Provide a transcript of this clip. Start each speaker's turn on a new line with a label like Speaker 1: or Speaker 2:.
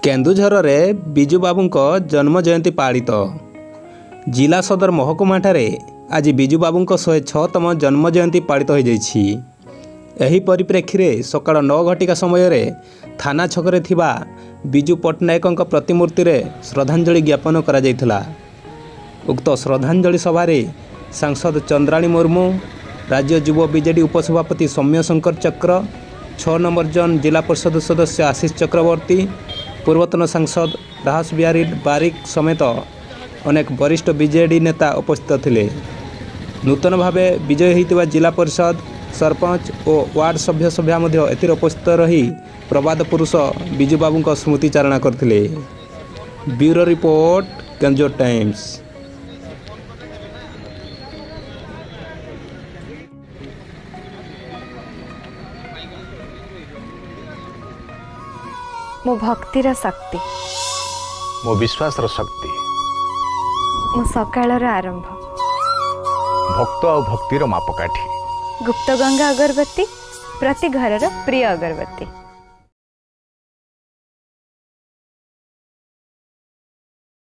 Speaker 1: केन्दुझर विजु बाबू जन्म जयंती पालित। जिला सदर महकुमा आज विजु बाबू 106तम जन्म जयंती पालित हो जाइछि। एही परिप्रेक्षी में सकाळ 9 घटिका समय थाना छकरे थिबा विजु पट्टनायक प्रतिमूर्ति रे श्रद्धांजलि ज्ञापन करा जायथिला। उक्त श्रद्धांजलि सभारे सांसद चंद्राणी मुर्मू, राज्य युव बीजेडी उपसभापति सौम्य शंकर चक्र, 6 नंबर जन जिला परिषद सदस्य आशीष चक्रवर्ती, पूर्वतन सांसद राहस बिहारी बारिक समेत अनेक वरिष्ठ बीजेडी नेता उपस्थित थिले। नूतन भावे विजय होइतिबा जिला परिषद, सरपंच और वार्ड सभ्य सभ्या मध्य एथिर उपस्थित रही प्रबाद पुरुष विजु बाबू स्मृतिचारणा करथिले। Bureau report, Keonjhar Times.
Speaker 2: मो भक्तिर शक्ति,
Speaker 3: मो विश्वास शक्ति,
Speaker 2: मो सकाळर आरंभ,
Speaker 3: भक्त और भक्तिर मापकाठी,
Speaker 2: गुप्त गंगा अगरबत्ती, प्रति घरर प्रिय अगरबत्ती।